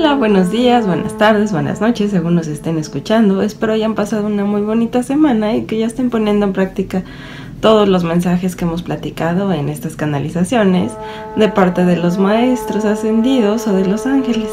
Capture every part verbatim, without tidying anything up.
Hola, buenos días, buenas tardes, buenas noches, según nos estén escuchando. Espero hayan pasado una muy bonita semana y que ya estén poniendo en práctica todos los mensajes que hemos platicado en estas canalizaciones de parte de los maestros ascendidos o de los ángeles.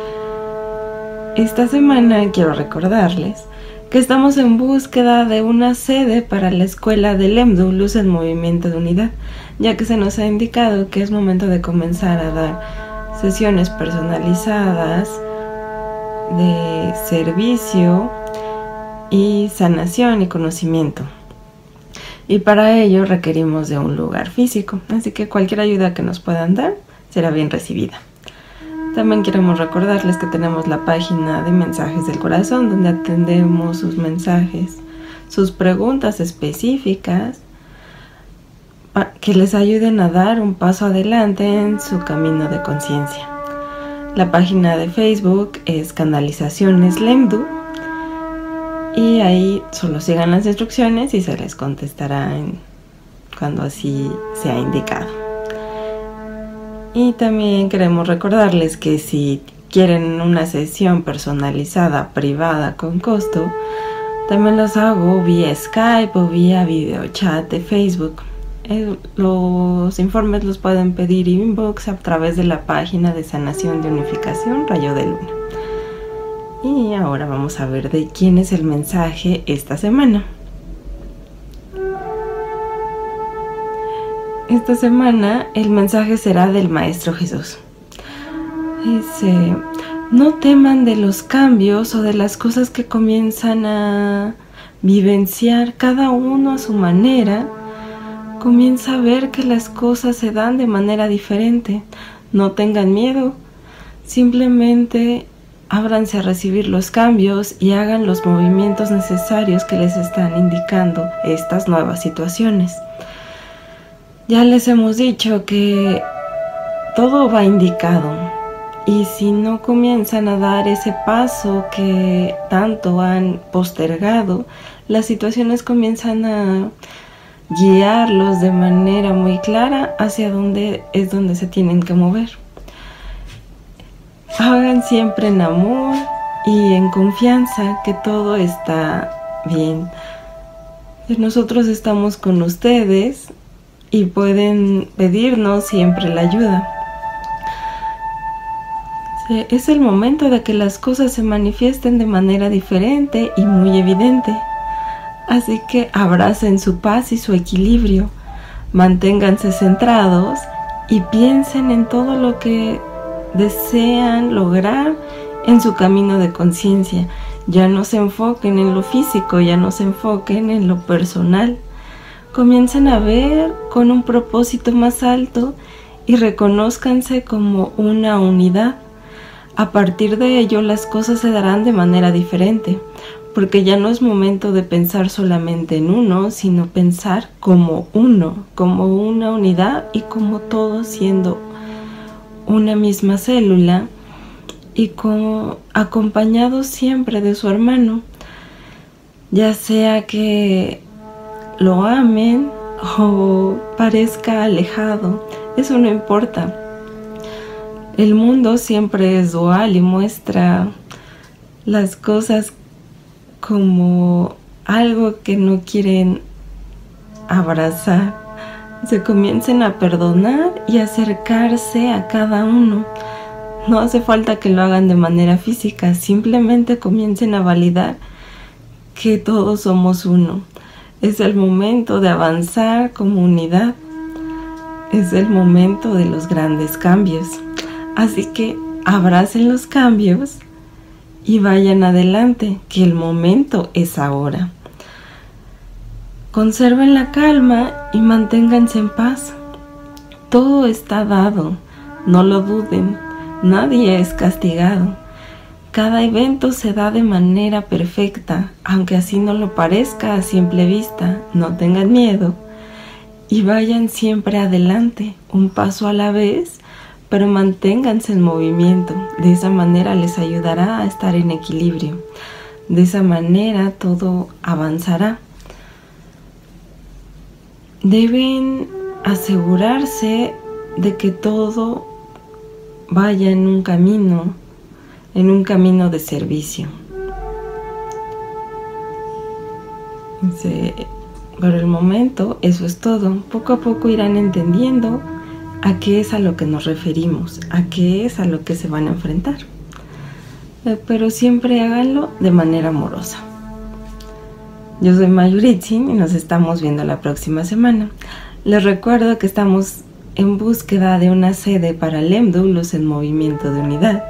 Esta semana quiero recordarles que estamos en búsqueda de una sede para la escuela de Lemdu, Luz en Movimiento de Unidad, ya que se nos ha indicado que es momento de comenzar a dar sesiones personalizadas de servicio y sanación y conocimiento. Y para ello requerimos de un lugar físico, así que cualquier ayuda que nos puedan dar será bien recibida. También queremos recordarles que tenemos la página de Mensajes del Corazón, donde atendemos sus mensajes, sus preguntas específicas, que les ayuden a dar un paso adelante en su camino de conciencia. La página de Facebook es Canalizaciones Lemdu y ahí solo sigan las instrucciones y se les contestará en, cuando así sea indicado. Y también queremos recordarles que si quieren una sesión personalizada, privada, con costo, también los hago vía Skype o vía videochat de Facebook. Eh, los informes los pueden pedir inbox a través de la página de sanación de unificación Rayo de Luna. Y ahora vamos a ver de quién es el mensaje esta semana. Esta semana el mensaje será del Maestro Jesús. Dice: no teman de los cambios o de las cosas que comienzan a vivenciar cada uno a su manera. Comienza a ver que las cosas se dan de manera diferente. No tengan miedo. Simplemente ábranse a recibir los cambios y hagan los movimientos necesarios que les están indicando estas nuevas situaciones. Ya les hemos dicho que todo va indicado. Y si no comienzan a dar ese paso que tanto han postergado, las situaciones comienzan a guiarlos de manera muy clara hacia donde es donde se tienen que mover. Hagan siempre en amor y en confianza que todo está bien. Nosotros estamos con ustedes y pueden pedirnos siempre la ayuda. Es el momento de que las cosas se manifiesten de manera diferente y muy evidente. Así que abracen su paz y su equilibrio, manténganse centrados y piensen en todo lo que desean lograr en su camino de conciencia. Ya no se enfoquen en lo físico, ya no se enfoquen en lo personal. Comiencen a ver con un propósito más alto y reconózcanse como una unidad. A partir de ello, las cosas se darán de manera diferente. Porque ya no es momento de pensar solamente en uno, sino pensar como uno, como una unidad y como todos siendo una misma célula y como acompañados siempre de su hermano, ya sea que lo amen o parezca alejado, eso no importa. El mundo siempre es dual y muestra las cosas como algo que no quieren abrazar. Se comiencen a perdonar y acercarse a cada uno. No hace falta que lo hagan de manera física, simplemente comiencen a validar que todos somos uno. Es el momento de avanzar como unidad. Es el momento de los grandes cambios. Así que abracen los cambios y vayan adelante, que el momento es ahora. Conserven la calma y manténganse en paz. Todo está dado, no lo duden, nadie es castigado. Cada evento se da de manera perfecta, aunque así no lo parezca a simple vista. No tengan miedo y vayan siempre adelante, un paso a la vez, pero manténganse en movimiento. De esa manera les ayudará a estar en equilibrio. De esa manera todo avanzará. Deben asegurarse de que todo vaya en un camino en un camino de servicio. Dice, por el momento eso es todo. Poco a poco irán entendiendo a qué es a lo que nos referimos, a qué es a lo que se van a enfrentar. Pero siempre háganlo de manera amorosa. Yo soy Mayuritzin y nos estamos viendo la próxima semana. Les recuerdo que estamos en búsqueda de una sede para Lemdu, Luz en Movimiento de Unidad,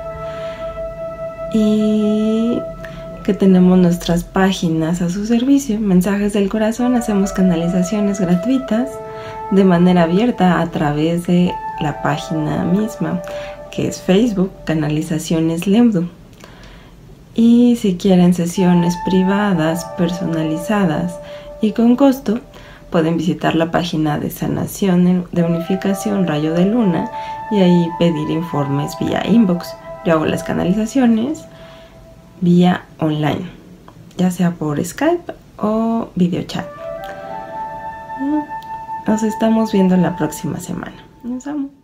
y que tenemos nuestras páginas a su servicio. Mensajes del Corazón, hacemos canalizaciones gratuitas de manera abierta a través de la página misma, que es Facebook, Canalizaciones Lemdu. Y si quieren sesiones privadas, personalizadas y con costo, pueden visitar la página de Sanación de Unificación Rayo de Luna y ahí pedir informes vía inbox. Yo hago las canalizaciones vía online, ya sea por Skype o videochat. Nos estamos viendo la próxima semana. Nos vemos.